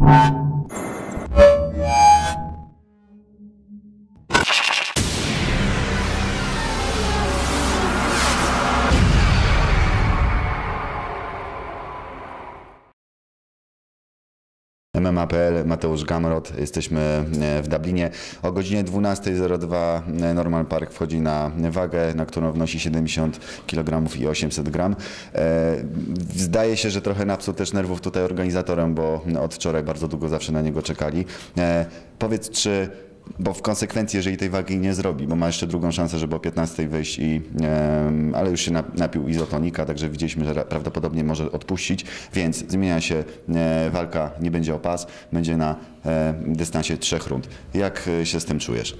MMA.pl, Mateusz Gamrot, jesteśmy w Dublinie. O godzinie 12:02 Norman Park wchodzi na wagę, na którą wnosi 70 kg i 800 g. Zdaje się, że trochę napsuł też nerwów tutaj organizatorem, bo od wczoraj bardzo długo zawsze na niego czekali. Powiedz, bo w konsekwencji, jeżeli tej wagi nie zrobi, bo ma jeszcze drugą szansę, żeby o 15 wyjść, ale już się napił izotonika, także widzieliśmy, że prawdopodobnie może odpuścić, więc zmienia się walka, nie będzie o pas, będzie na dystansie 3 rund. Jak się z tym czujesz?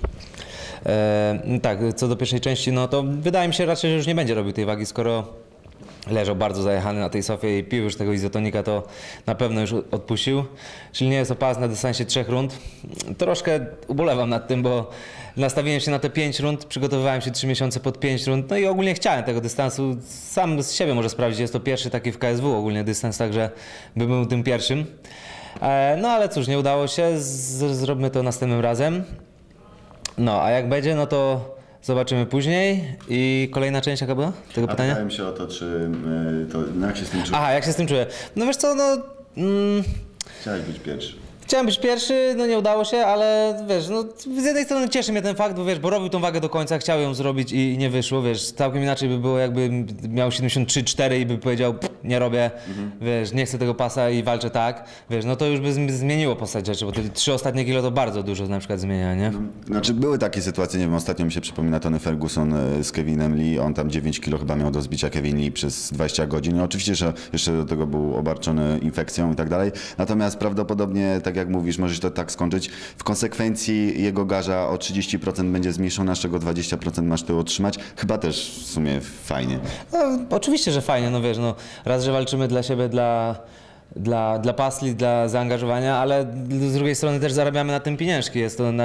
Tak, co do pierwszej części, no to wydaje mi się raczej, że już nie będzie robił tej wagi, skoro leżał bardzo zajechany na tej sofie i pił już tego izotonika, to na pewno już odpuścił. Czyli nie jest o pas na dystansie 3 rund. Troszkę ubolewam nad tym, bo nastawiłem się na te 5 rund, przygotowywałem się 3 miesiące pod 5 rund, no i ogólnie chciałem tego dystansu. Sam z siebie może sprawdzić, jest to pierwszy taki w KSW ogólnie dystans, także bym był tym pierwszym. No ale cóż, nie udało się, zróbmy to następnym razem. No, a jak będzie, no to zobaczymy później. I kolejna część jaka była tego pytania? Pytałem się o to, jak się z tym czujesz? Aha, jak się z tym czuję? No wiesz co, no... Chciałeś być pierwszy. Chciałem być pierwszy, no nie udało się, ale wiesz, no z jednej strony cieszy mnie ten fakt, bo robił tą wagę do końca, chciał ją zrobić i nie wyszło, wiesz, całkiem inaczej by było, jakby miał 73-4 i by powiedział, nie robię, wiesz, nie chcę tego pasa i walczę tak, wiesz, no to już by zmieniło postać rzeczy, bo te 3 ostatnie kilo to bardzo dużo na przykład zmienia, nie? Znaczy były takie sytuacje, nie wiem, ostatnio mi się przypomina Tony Ferguson z Kevinem Lee, on tam 9 kilo chyba miał do zbicia Kevin Lee przez 20 godzin, no oczywiście, że jeszcze do tego był obarczony infekcją i tak dalej, natomiast prawdopodobnie, tak jak mówisz, może się to tak skończyć, w konsekwencji jego garza o 30% będzie zmniejszona, z czego 20% masz tył otrzymać, chyba też w sumie fajnie. No, oczywiście, że fajnie, no wiesz, no raz, że walczymy dla siebie, dla pasli, dla zaangażowania, ale z drugiej strony też zarabiamy na tym pieniążki, jest to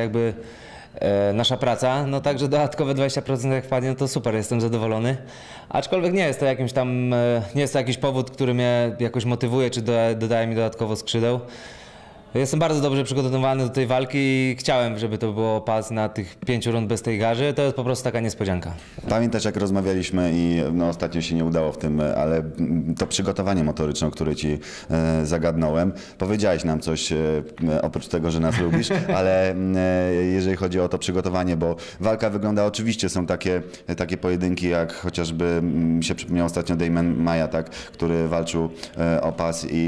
nasza praca, no także dodatkowe 20% jak wpadnie, no to super, jestem zadowolony. Aczkolwiek nie jest to jakimś tam, nie jest to jakiś powód, który mnie jakoś motywuje, czy dodaje mi dodatkowo skrzydeł. Jestem bardzo dobrze przygotowany do tej walki i chciałem, żeby to było pas na tych 5 rund bez tej garzy. To jest po prostu taka niespodzianka. Pamiętasz, jak rozmawialiśmy i no, ostatnio się nie udało w tym, ale to przygotowanie motoryczne, o które ci zagadnąłem, powiedziałeś nam coś oprócz tego, że nas lubisz, ale jeżeli chodzi o to przygotowanie, bo walka wygląda, oczywiście są takie pojedynki, jak chociażby się przypomniał ostatnio Damian Maia, tak, który walczył o pas i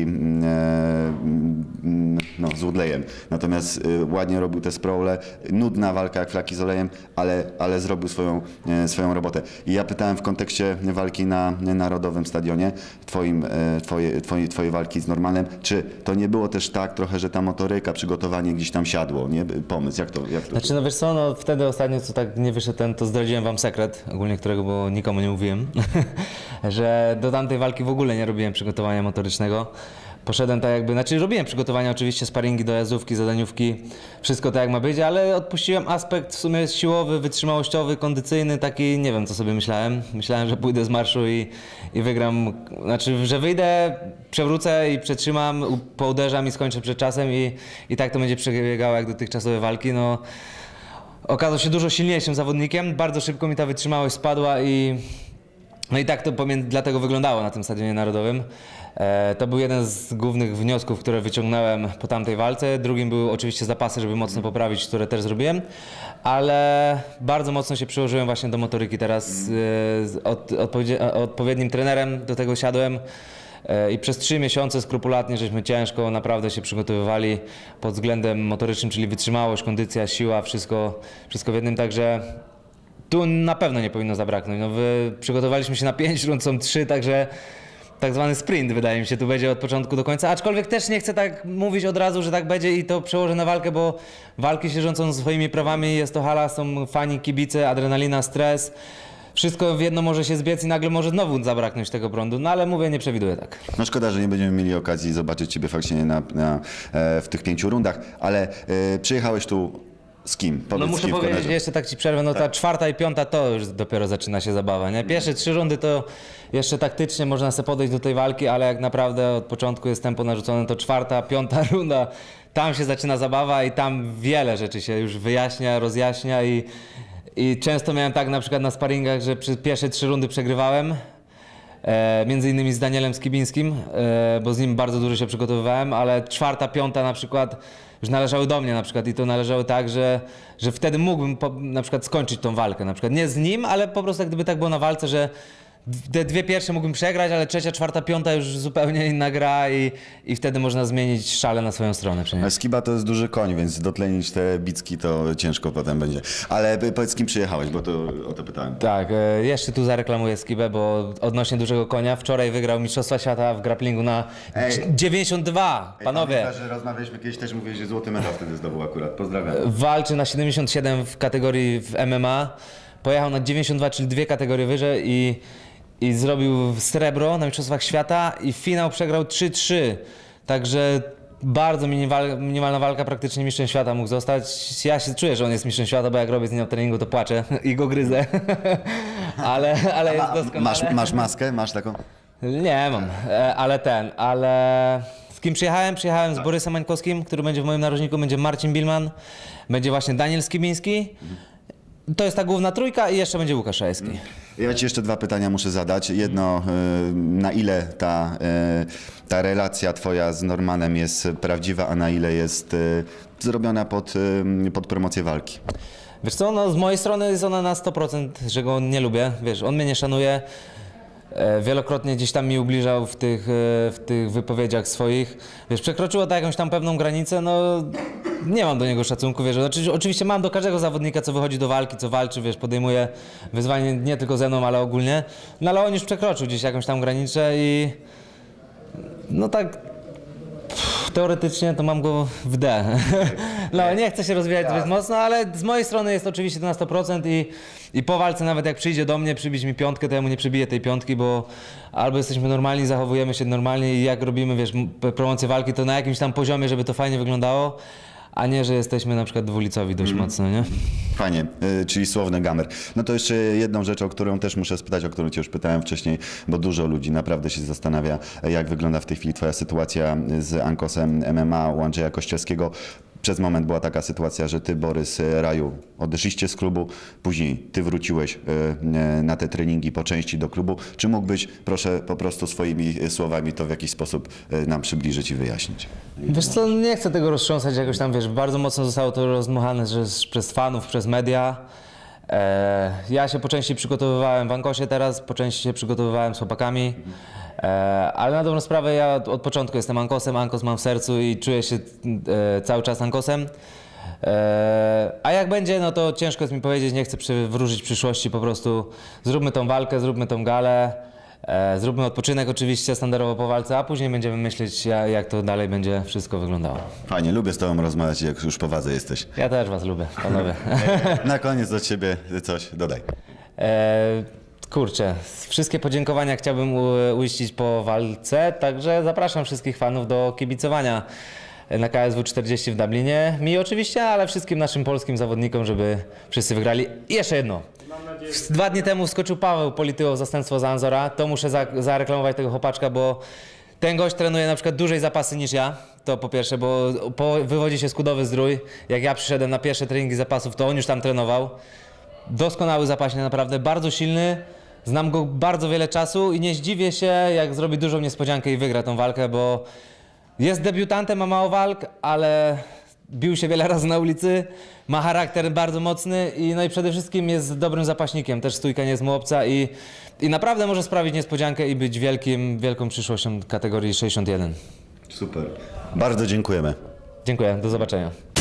z Woodleyem. Natomiast ładnie robił te sprawle, nudna walka jak flaki z olejem, ale zrobił swoją robotę. I ja pytałem w kontekście walki na Narodowym Stadionie, twojej walki z Normanem, czy to nie było też tak trochę, że ta motoryka, przygotowanie gdzieś tam siadło, nie? Pomysł, jak to? Znaczy, no wiesz co, no wtedy ostatnio, co tak nie wyszedł to zdradziłem wam sekret, ogólnie którego bo nikomu nie mówiłem, że do tamtej walki w ogóle nie robiłem przygotowania motorycznego. Poszedłem tak jakby, znaczy robiłem przygotowania oczywiście, sparingi, dojazdówki, zadaniówki, wszystko tak jak ma być, ale odpuściłem aspekt w sumie siłowy, wytrzymałościowy, kondycyjny, taki, nie wiem co sobie myślałem. Myślałem, że pójdę z marszu i wygram, znaczy, że wyjdę, przewrócę i przetrzymam, pouderzam i skończę przed czasem i tak to będzie przebiegało jak dotychczasowe walki. No, okazał się dużo silniejszym zawodnikiem, bardzo szybko mi ta wytrzymałość spadła no i tak to dlatego wyglądało na tym Stadionie Narodowym. To był jeden z głównych wniosków, które wyciągnąłem po tamtej walce. Drugim były oczywiście zapasy, żeby mocno poprawić, które też zrobiłem, ale bardzo mocno się przyłożyłem właśnie do motoryki teraz. Z odpowiednim trenerem do tego siadłem i przez 3 miesiące skrupulatnie żeśmy ciężko naprawdę się przygotowywali pod względem motorycznym, czyli wytrzymałość, kondycja, siła, wszystko w jednym, także tu na pewno nie powinno zabraknąć. No, przygotowaliśmy się na 5 rund, są 3, także tak zwany sprint, wydaje mi się, tu będzie od początku do końca, aczkolwiek też nie chcę tak mówić od razu, że tak będzie i to przełożę na walkę, bo walki się rządzą swoimi prawami, jest to hala, są fani, kibice, adrenalina, stres, wszystko w jedno może się zbiec i nagle może znowu zabraknąć tego prądu, no ale mówię, nie przewiduję tak. No szkoda, że nie będziemy mieli okazji zobaczyć Ciebie faktycznie w tych 5 rundach, ale przyjechałeś tu Z kim? Powiedz, No z muszę kim w powiedzieć, Konerze? jeszcze tak ci przerwę, no ta czwarta i piąta to już dopiero zaczyna się zabawa, nie? Pierwsze 3 rundy to jeszcze taktycznie można sobie podejść do tej walki, ale jak naprawdę od początku jest tempo narzucone, to czwarta, piąta runda, tam się zaczyna zabawa i tam wiele rzeczy się już wyjaśnia, rozjaśnia i często miałem tak na przykład na sparingach, że przez pierwsze 3 rundy przegrywałem, między innymi z Danielem Skibińskim, bo z nim bardzo dużo się przygotowywałem, ale czwarta, piąta na przykład już należały do mnie na przykład i to należało tak, że wtedy mógłbym na przykład skończyć tą walkę, na przykład nie z nim, ale po prostu jak gdyby tak było na walce, że te 2 pierwsze mógłbym przegrać, ale trzecia, czwarta, piąta już zupełnie inna gra i wtedy można zmienić szale na swoją stronę. A Skiba to jest duży koń, więc dotlenić te bicki to ciężko potem będzie. Ale powiedz, z kim przyjechałeś, bo to o to pytałem. Tak, jeszcze tu zareklamuję Skibę, bo odnośnie dużego konia, wczoraj wygrał Mistrzostwa Świata w grapplingu na 92, panowie. Pamiętasz, że rozmawialiśmy kiedyś, też mówiłeś, że złoty medal wtedy zdobył akurat. Pozdrawiam. Walczy na 77 w kategorii w MMA, pojechał na 92, czyli 2 kategorie wyżej i zrobił srebro na Mistrzostwach Świata i finał przegrał 3-3. Także bardzo minimalna walka, praktycznie mistrzem świata mógł zostać. Ja się czuję, że on jest mistrzem świata, bo jak robię z nim na treningu, to płaczę i go gryzę. ale jest doskonale. Masz maskę? Masz taką? Nie mam, ale z kim przyjechałem? Przyjechałem z Borysem Mańkowskim, który będzie w moim narożniku, będzie Marcin Bilman, będzie właśnie Daniel Skibiński. To jest ta główna trójka i jeszcze będzie Łukasz Szajewski. Ja ci jeszcze 2 pytania muszę zadać. Jedno, na ile ta relacja twoja z Normanem jest prawdziwa, a na ile jest zrobiona pod promocję walki? Wiesz co, no z mojej strony jest ona na 100%, że go nie lubię. Wiesz, on mnie nie szanuje. Wielokrotnie gdzieś tam mi ubliżał w tych wypowiedziach swoich. Wiesz, przekroczyło to jakąś tam pewną granicę, no nie mam do niego szacunku, wiesz. Znaczy, oczywiście mam do każdego zawodnika, co wychodzi do walki, co walczy, wiesz, podejmuje wyzwanie nie tylko ze mną, ale ogólnie. No ale on już przekroczył gdzieś jakąś tam granicę i no tak teoretycznie to mam go w D. No nie chcę się rozwijać zbyt mocno, ale z mojej strony jest oczywiście to na 100% i po walce nawet jak przyjdzie do mnie przybić mi piątkę, to ja mu nie przybiję tej piątki, bo albo jesteśmy normalni, zachowujemy się normalnie i jak robimy, wiesz, promocję walki, to na jakimś tam poziomie, żeby to fajnie wyglądało, a nie, że jesteśmy na przykład dwulicowi dość mocno, nie? Fajnie, czyli słowny gamer. No to jeszcze jedną rzecz, o którą też muszę spytać, o którą cię już pytałem wcześniej, bo dużo ludzi naprawdę się zastanawia, jak wygląda w tej chwili twoja sytuacja z Ankosem MMA u Andrzeja Kościelskiego. Przez moment była taka sytuacja, że ty, Borys, Raju, odeszliście z klubu, później ty wróciłeś na te treningi po części do klubu. Czy mógłbyś, proszę, po prostu swoimi słowami to w jakiś sposób nam przybliżyć i wyjaśnić? Wiesz co, nie chcę tego roztrząsać jakoś tam, wiesz, bardzo mocno zostało to rozdmuchane przez fanów, przez media. Ja się po części przygotowywałem w Ankosie teraz, po części się przygotowywałem z chłopakami. Ale na dobrą sprawę ja od początku jestem Ankosem, Ankos mam w sercu i czuję się cały czas Ankosem. A jak będzie, no to ciężko jest mi powiedzieć, nie chcę przywróżyć przyszłości, po prostu zróbmy tą walkę, zróbmy tą galę, zróbmy odpoczynek oczywiście standardowo po walce, a później będziemy myśleć, jak to dalej będzie wszystko wyglądało. Fajnie, lubię z tobą rozmawiać, jak już po wadze jesteś. Ja też was lubię, panowie. Na koniec od ciebie coś dodaj. Kurczę, wszystkie podziękowania chciałbym uiścić po walce, także zapraszam wszystkich fanów do kibicowania na KSW 40 w Dublinie. Mi oczywiście, ale wszystkim naszym polskim zawodnikom, żeby wszyscy wygrali. I jeszcze jedno. 2 dni temu wskoczył Paweł Polityło w zastępstwo za Anzora. To muszę zareklamować tego chłopaczka, bo ten gość trenuje na przykład dłużej zapasy niż ja. To po pierwsze, bo wywodzi się z Kudowy Zdrój. Jak ja przyszedłem na pierwsze treningi zapasów, to on już tam trenował. Doskonały zapaśnik, naprawdę bardzo silny. Znam go bardzo wiele czasu i nie zdziwię się, jak zrobi dużą niespodziankę i wygra tą walkę, bo jest debiutantem, ma mało walk, ale bił się wiele razy na ulicy, ma charakter bardzo mocny no i przede wszystkim jest dobrym zapaśnikiem, też stójka nie jest mu obca i naprawdę może sprawić niespodziankę i być wielką przyszłością kategorii 61. Super. Bardzo dziękujemy. Dziękuję, do zobaczenia.